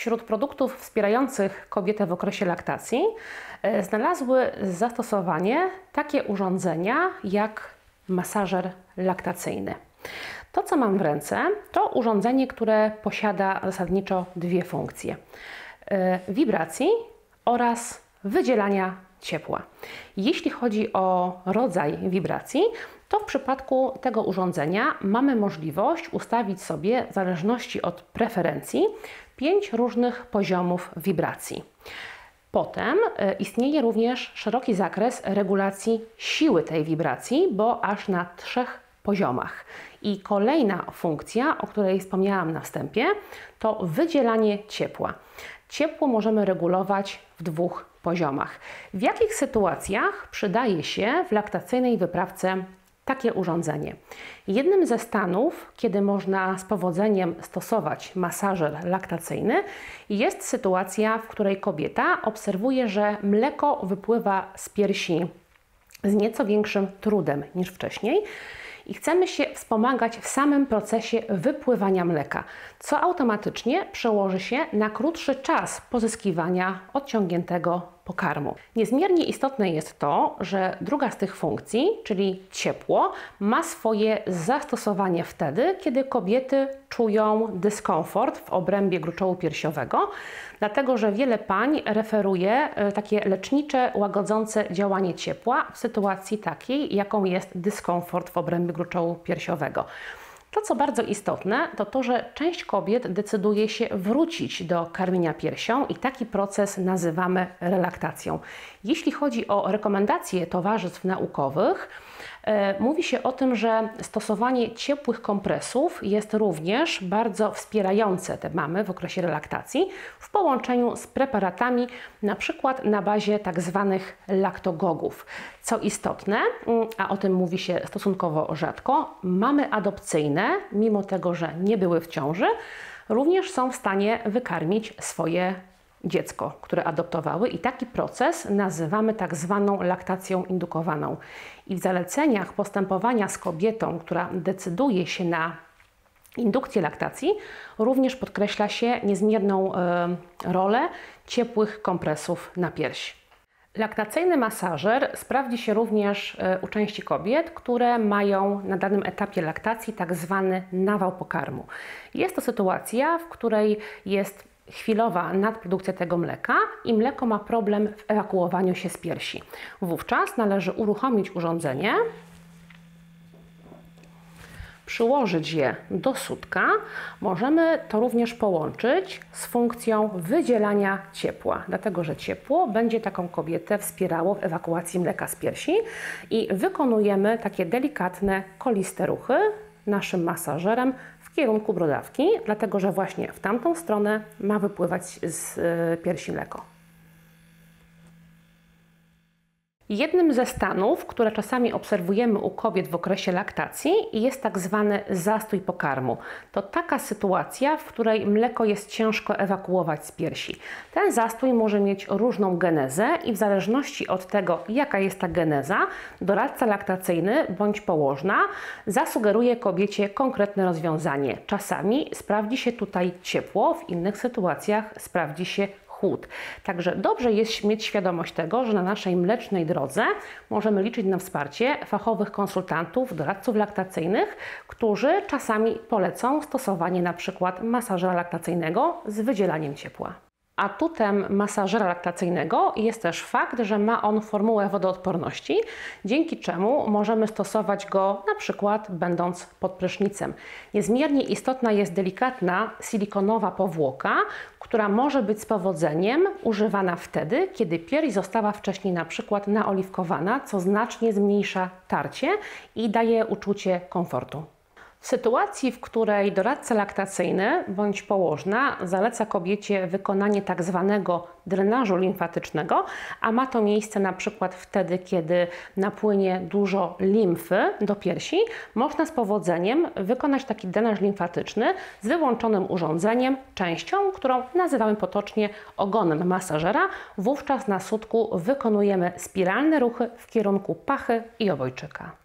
wśród produktów wspierających kobietę w okresie laktacji znalazły zastosowanie takie urządzenia jak masażer laktacyjny. To, co mam w ręce, to urządzenie, które posiada zasadniczo dwie funkcje: wibracji oraz wydzielania ciepła. Jeśli chodzi o rodzaj wibracji, to w przypadku tego urządzenia mamy możliwość ustawić sobie, w zależności od preferencji, 5 różnych poziomów wibracji. Potem istnieje również szeroki zakres regulacji siły tej wibracji, bo aż na 3 poziomach. I kolejna funkcja, o której wspomniałam na wstępie, to wydzielanie ciepła. Ciepło możemy regulować w 2 poziomach. W jakich sytuacjach przydaje się w laktacyjnej wyprawce takie urządzenie? Jednym ze stanów, kiedy można z powodzeniem stosować masażer laktacyjny, jest sytuacja, w której kobieta obserwuje, że mleko wypływa z piersi z nieco większym trudem niż wcześniej i chcemy się wspomagać w samym procesie wypływania mleka, co automatycznie przełoży się na krótszy czas pozyskiwania odciągniętego pokarmu. Niezmiernie istotne jest to, że druga z tych funkcji, czyli ciepło, ma swoje zastosowanie wtedy, kiedy kobiety czują dyskomfort w obrębie gruczołu piersiowego, dlatego że wiele pań referuje takie lecznicze, łagodzące działanie ciepła w sytuacji takiej, jaką jest dyskomfort w obrębie gruczołu piersiowego. To, co bardzo istotne, to to, że część kobiet decyduje się wrócić do karmienia piersią i taki proces nazywamy relaktacją. Jeśli chodzi o rekomendacje towarzystw naukowych, mówi się o tym, że stosowanie ciepłych kompresów jest również bardzo wspierające te mamy w okresie relaktacji w połączeniu z preparatami, na przykład na bazie tak zwanych laktogogów. Co istotne, a o tym mówi się stosunkowo rzadko, mamy adopcyjne, mimo tego, że nie były w ciąży, również są w stanie wykarmić swoje dziecko, które adoptowały, i taki proces nazywamy tak zwaną laktacją indukowaną. I w zaleceniach postępowania z kobietą, która decyduje się na indukcję laktacji, również podkreśla się niezmierną rolę ciepłych kompresów na piersi. Laktacyjny masażer sprawdzi się również u części kobiet, które mają na danym etapie laktacji tak zwany nawał pokarmu. Jest to sytuacja, w której jest chwilowa nadprodukcja tego mleka i mleko ma problem w ewakuowaniu się z piersi. Wówczas należy uruchomić urządzenie, przyłożyć je do sutka. Możemy to również połączyć z funkcją wydzielania ciepła, dlatego że ciepło będzie taką kobietę wspierało w ewakuacji mleka z piersi i wykonujemy takie delikatne, koliste ruchy naszym masażerem w kierunku brodawki, dlatego że właśnie w tamtą stronę ma wypływać z piersi mleko. Jednym ze stanów, które czasami obserwujemy u kobiet w okresie laktacji, jest tak zwany zastój pokarmu. To taka sytuacja, w której mleko jest ciężko ewakuować z piersi. Ten zastój może mieć różną genezę i w zależności od tego, jaka jest ta geneza, doradca laktacyjny bądź położna zasugeruje kobiecie konkretne rozwiązanie. Czasami sprawdzi się tutaj ciepło, w innych sytuacjach sprawdzi się chłód. Także dobrze jest mieć świadomość tego, że na naszej mlecznej drodze możemy liczyć na wsparcie fachowych konsultantów, doradców laktacyjnych, którzy czasami polecą stosowanie na przykład masażera laktacyjnego z wydzielaniem ciepła. Atutem masażera laktacyjnego jest też fakt, że ma on formułę wodoodporności, dzięki czemu możemy stosować go na przykład będąc pod prysznicem. Niezmiernie istotna jest delikatna silikonowa powłoka, która może być z powodzeniem używana wtedy, kiedy pierś została wcześniej na przykład naoliwkowana, co znacznie zmniejsza tarcie i daje uczucie komfortu. W sytuacji, w której doradca laktacyjny bądź położna zaleca kobiecie wykonanie tak zwanego drenażu limfatycznego, a ma to miejsce na przykład wtedy, kiedy napłynie dużo limfy do piersi, można z powodzeniem wykonać taki drenaż limfatyczny z wyłączonym urządzeniem, częścią, którą nazywamy potocznie ogonem masażera. Wówczas na sutku wykonujemy spiralne ruchy w kierunku pachy i obojczyka.